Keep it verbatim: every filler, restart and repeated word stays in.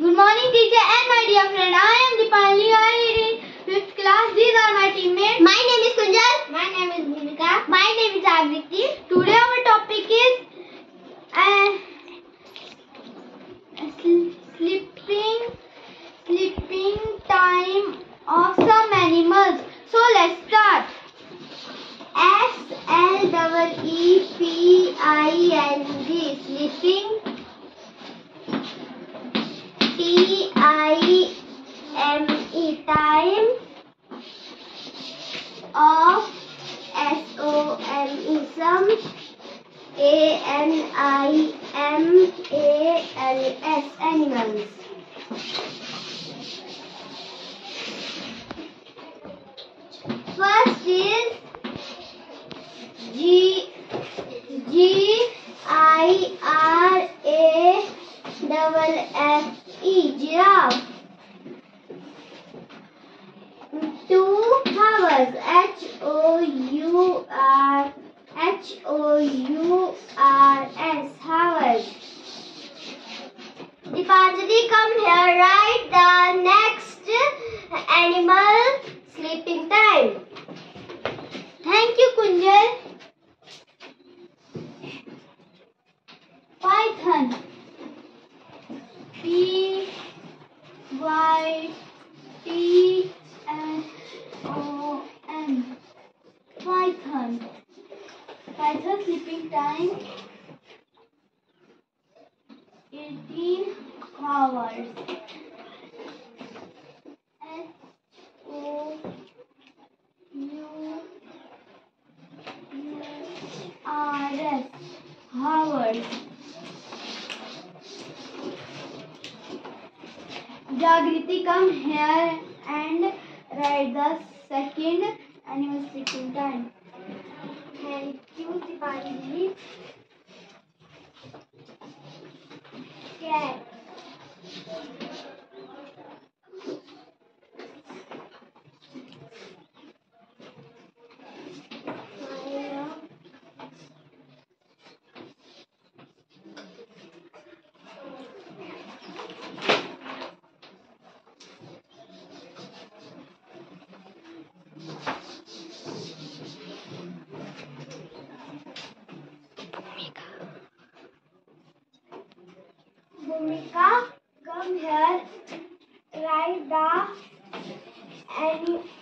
Good morning, teacher and my dear friend. I am Deepanjali. I read in fifth class. These are my teammates. My name is Kunjal. My name is Bhumika. My name is Jagriti. Today our topic is uh, sleeping sleeping time of some animals. So let's start. S L E E P I N G sleeping. T I M E time of S O M E some. A N I M A L S animals. First is G G I R A double F E giraffe. Two hours. H O U R H O U R S hours. Deepanjali, come here. Write the next animal sleeping time. Thank you, Kunjal. Python. P Y T S O N. Python. Python sleeping time eighteen hours. H O U U R S hours. Jagriti, come here and write the second animal sleeping time. Thank you, Deepanjali. Cat. Bhumika, come here. Write the any